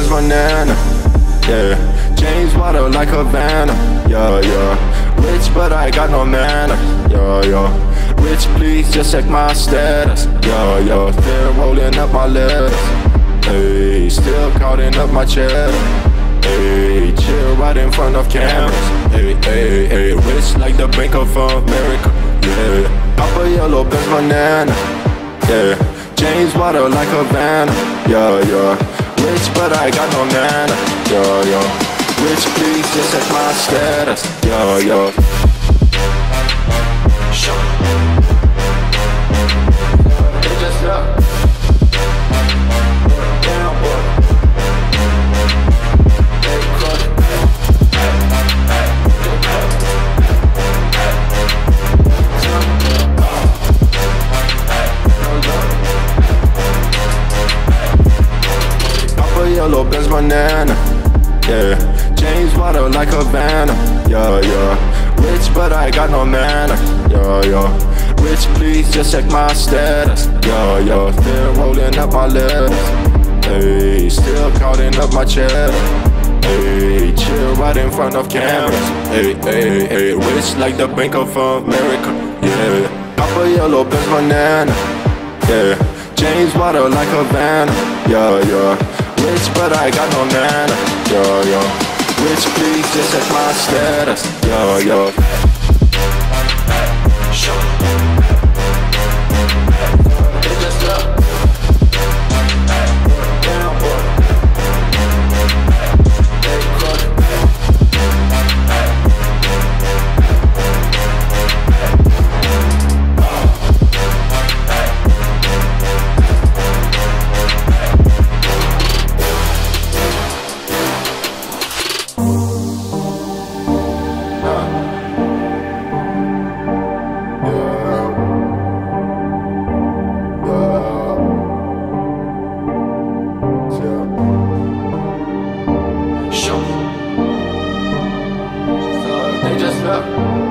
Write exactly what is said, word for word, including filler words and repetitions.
my nana. Yeah, James water like Havana. Yeah, yeah. Rich, but I got no manner. Yeah, yeah. Rich, please just check my status. Yeah, yeah. Still rolling up my letters. Hey, still counting up my cheddar. Hey, chill right in front of cameras. Hey, hey, hey. Rich like the Bank of America. Yeah, Papa Yellow Benz my nana. Yeah, James water like Havana. Yeah, yeah. Rich, but I got no manner. Yeah, yeah. Rich, please just check my status. Yeah, yeah. They just up. Down, boy. They crush. Papa Yellow Benz my nana. Yeah, James water like Havana. Yeah, yeah. Rich, but I got no manner. Yeah, yeah. Rich, please just check my status. Yeah, yeah. Still rolling up my letters. Hey, still counting up my cheddar. Hey, chill right in front of cameras. Hey, hey, hey. Rich like the Bank of America. Yeah, Papa Yellow Benz my nana. Yeah, James water like Havana. Yeah, yeah. Rich, but I got no manner. Yeah, yeah. Rich, please just check my status. Yeah, yeah. They just up. Down, boy. They crush. They just left.